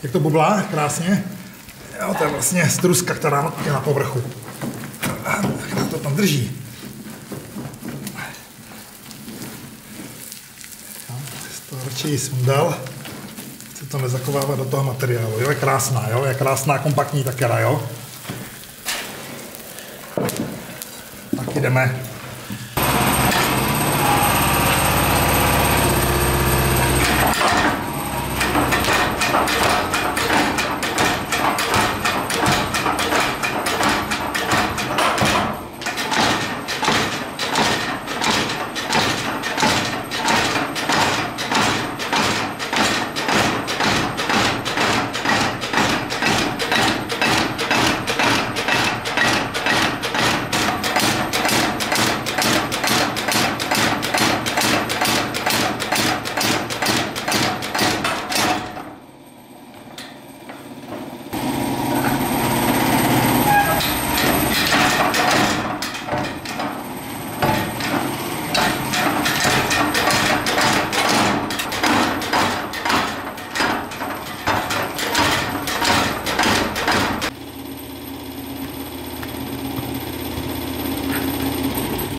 Jak to bublá, krásně. Jo, to je vlastně struska, která je na povrchu. Jak to tam drží. To radši sundal. Chci to nezakovávat do toho materiálu. Jo, je krásná, kompaktní takera, jo. Tak jdeme.